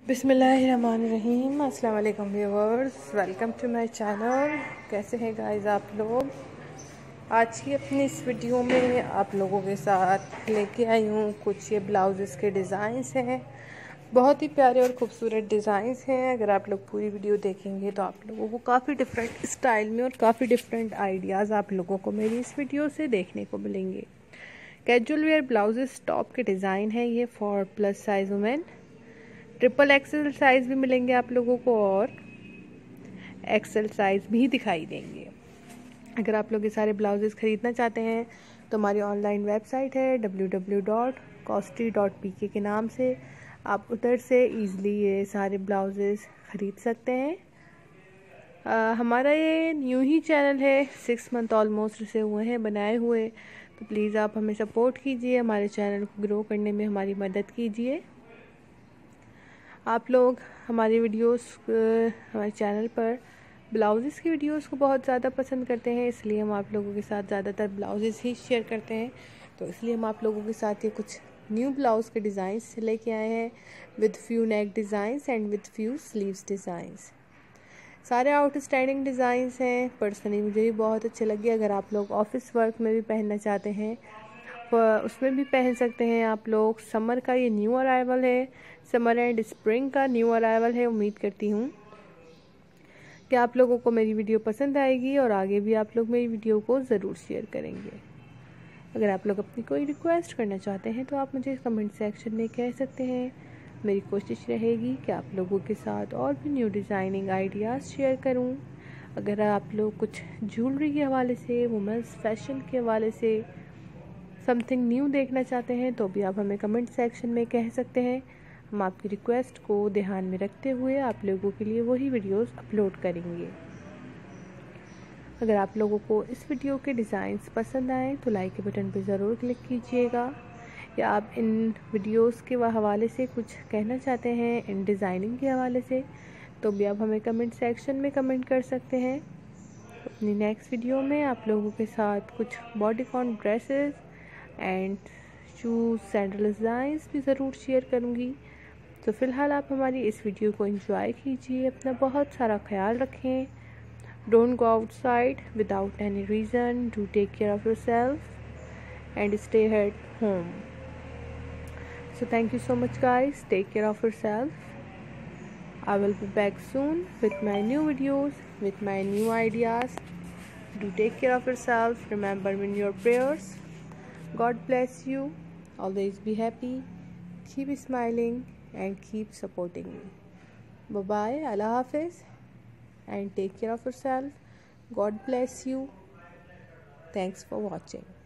बिस्मिल्लाहिर्रहमानिर्रहीम। अस्सलाम वालेकुम viewers, welcome to my channel. कैसे हैं गाइस आप लोग। आज की अपनी इस वीडियो में आप लोगों के साथ लेके आई हूँ कुछ ये ब्लाउज़ के डिज़ाइंस हैं। बहुत ही प्यारे और ख़ूबसूरत डिज़ाइंस हैं। अगर आप लोग पूरी वीडियो देखेंगे तो आप लोगों को काफ़ी डिफरेंट स्टाइल में और काफ़ी डिफरेंट आइडियाज़ आप लोगों को मेरी इस वीडियो से देखने को मिलेंगे। कैजुअल वेयर ब्लाउजेस टॉप के डिज़ाइन है ये for plus size women. Triple XL size भी मिलेंगे आप लोगों को और एक्सेल साइज़ भी दिखाई देंगे। अगर आप लोग ये सारे ब्लाउजेस ख़रीदना चाहते हैं तो हमारी ऑनलाइन वेबसाइट है www.costly.pk के नाम से। आप उधर से ईज़िली ये सारे ब्लाउजेस ख़रीद सकते हैं। हमारा ये न्यू ही चैनल है, 6 मंथ ऑलमोस्ट से हुए हैं बनाए हुए, तो प्लीज़ आप हमें सपोर्ट कीजिए, हमारे चैनल को ग्रो करने में हमारी मदद कीजिए। आप लोग हमारी वीडियोस हमारे चैनल पर ब्लाउज़ेस की वीडियोस को बहुत ज़्यादा पसंद करते हैं, इसलिए हम आप लोगों के साथ ज़्यादातर ब्लाउजेस ही शेयर करते हैं। तो इसलिए हम आप लोगों के साथ ये कुछ न्यू ब्लाउज़ के डिज़ाइंस लेके आए हैं with few neck designs and with few sleeves designs. सारे आउटस्टैंडिंग डिज़ाइंस हैं। पर्सनली मुझे भी बहुत अच्छे लगे। अगर आप लोग ऑफिस वर्क में भी पहनना चाहते हैं उसमें भी पहन सकते हैं आप लोग। समर का ये न्यू अराइवल है, समर एंड स्प्रिंग का न्यू अराइवल है। उम्मीद करती हूँ कि आप लोगों को मेरी वीडियो पसंद आएगी और आगे भी आप लोग मेरी वीडियो को ज़रूर शेयर करेंगे। अगर आप लोग अपनी कोई रिक्वेस्ट करना चाहते हैं तो आप मुझे कमेंट सेक्शन में कह सकते हैं। मेरी कोशिश रहेगी कि आप लोगों के साथ और भी न्यू डिज़ाइनिंग आइडियाज़ शेयर करूं। अगर आप लोग कुछ ज्वेलरी के हवाले से, वुमेंस फैशन के हवाले से समथिंग न्यू देखना चाहते हैं तो भी आप हमें कमेंट सेक्शन में कह सकते हैं। हम आपकी रिक्वेस्ट को ध्यान में रखते हुए आप लोगों के लिए वही वीडियोस अपलोड करेंगे। अगर आप लोगों को इस वीडियो के डिज़ाइंस पसंद आए तो लाइक के बटन पर ज़रूर क्लिक कीजिएगा, या आप इन वीडियोस के हवाले से कुछ कहना चाहते हैं इन डिज़ाइनिंग के हवाले से तो भी आप हमें कमेंट सेक्शन में कमेंट कर सकते हैं। अपनी नेक्स्ट वीडियो में आप लोगों के साथ कुछ bodycon dresses and shoes sandal designs भी ज़रूर शेयर करूँगी। तो फ़िलहाल आप हमारी इस वीडियो को एंजॉय कीजिए। अपना बहुत सारा ख्याल रखें। Don't go outside without any reason. Do take care of yourself and stay at home. So thank you so much guys. Take care of yourself. I will be back soon with my new videos, with my new ideas. Do take care of yourself. Remember me in your prayers. God bless you. Always be happy. Keep smiling and keep supporting me. Bye bye. Allah Hafiz. And take care of yourself. God bless you. Thanks for watching.